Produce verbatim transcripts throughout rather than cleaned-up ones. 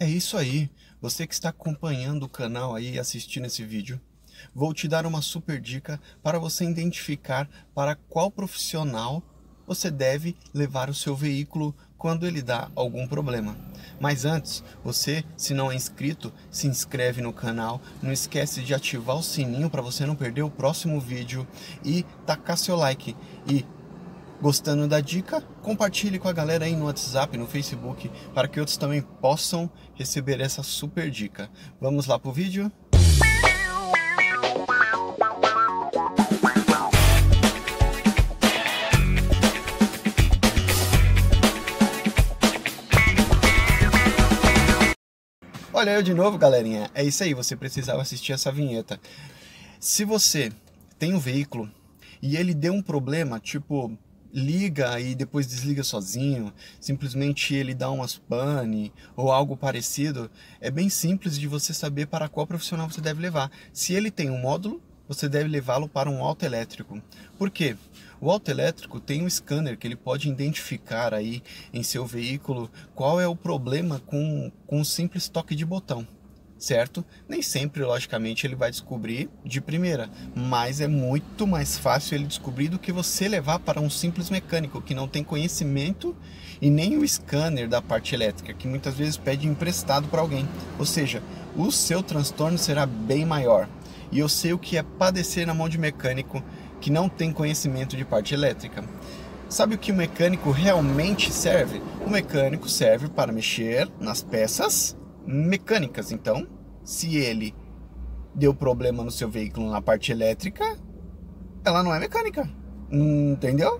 É isso aí, você que está acompanhando o canal aí, assistindo esse vídeo, vou te dar uma super dica para você identificar para qual profissional você deve levar o seu veículo quando ele dá algum problema. Mas antes, você, se não é inscrito, se inscreve no canal, não esquece de ativar o sininho para você não perder o próximo vídeo e tacar seu like. E gostando da dica, compartilhe com a galera aí no WhatsApp, no Facebook, para que outros também possam receber essa super dica. Vamos lá pro vídeo? Olha eu de novo, galerinha. É isso aí, você precisava assistir essa vinheta. Se você tem um veículo e ele deu um problema, tipo, liga e depois desliga sozinho, simplesmente ele dá umas pane ou algo parecido, é bem simples de você saber para qual profissional você deve levar. Se ele tem um módulo, você deve levá-lo para um autoelétrico. Por quê? O autoelétrico tem um scanner que ele pode identificar aí em seu veículo qual é o problema com, com um simples toque de botão. Certo? Nem sempre, logicamente, ele vai descobrir de primeira, mas é muito mais fácil ele descobrir do que você levar para um simples mecânico que não tem conhecimento e nem o scanner da parte elétrica, que muitas vezes pede emprestado para alguém. Ou seja, o seu transtorno será bem maior. E eu sei o que é padecer na mão de mecânico que não tem conhecimento de parte elétrica. Sabe o que o mecânico realmente serve? O mecânico serve para mexer nas peças mecânicas. Então, se ele deu problema no seu veículo na parte elétrica, ela não é mecânica, entendeu?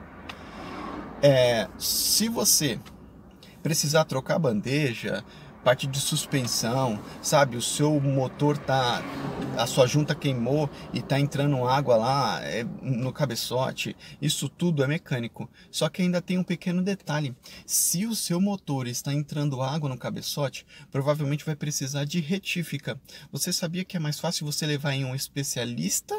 É, se você precisar trocar bandeja, parte de suspensão, sabe, o seu motor tá, a sua junta queimou e tá entrando água lá é, no cabeçote, isso tudo é mecânico. Só que ainda tem um pequeno detalhe: se o seu motor está entrando água no cabeçote, provavelmente vai precisar de retífica. Você sabia que é mais fácil você levar em um especialista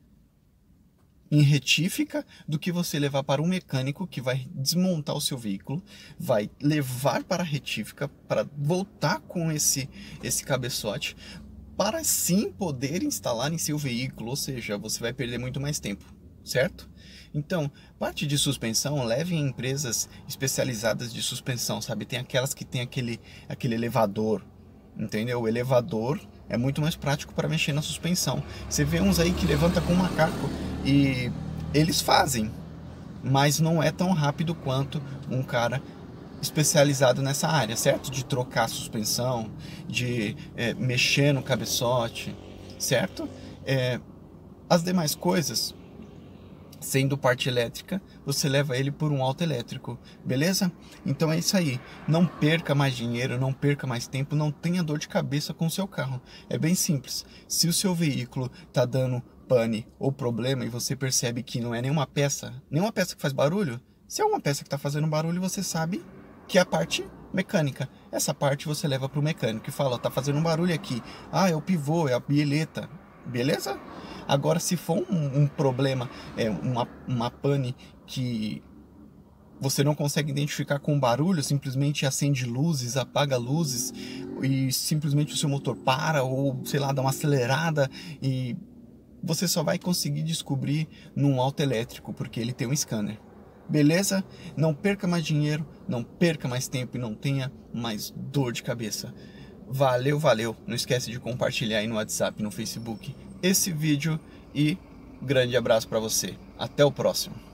em retífica do que você levar para um mecânico que vai desmontar o seu veículo, vai levar para a retífica para voltar com esse, esse cabeçote, para sim poder instalar em seu veículo, ou seja, você vai perder muito mais tempo, certo? Então, parte de suspensão, leve em empresas especializadas de suspensão, sabe? Tem aquelas que tem aquele, aquele elevador, entendeu? O elevador é muito mais prático para mexer na suspensão. Você vê uns aí que levanta com um macaco e eles fazem, mas não é tão rápido quanto um cara especializado nessa área, certo? De trocar a suspensão, de é, mexer no cabeçote, certo? É, as demais coisas, sendo parte elétrica, você leva ele por um autoelétrico, beleza? Então é isso aí, não perca mais dinheiro, não perca mais tempo, não tenha dor de cabeça com o seu carro. É bem simples, se o seu veículo está dando pane ou problema e você percebe que não é nenhuma peça, nenhuma peça que faz barulho, se é uma peça que está fazendo barulho, você sabe que é a parte mecânica. Essa parte você leva para o mecânico e fala, ó, tá fazendo um barulho aqui, ah, é o pivô, é a bieleta, beleza? Agora, se for um, um problema, é, uma, uma pane que você não consegue identificar com barulho, simplesmente acende luzes, apaga luzes e simplesmente o seu motor para ou, sei lá, dá uma acelerada, e você só vai conseguir descobrir num autoelétrico, porque ele tem um scanner. Beleza? Não perca mais dinheiro, não perca mais tempo e não tenha mais dor de cabeça. Valeu, valeu. Não esquece de compartilhar aí no WhatsApp, no Facebook esse vídeo e grande abraço para você. Até o próximo.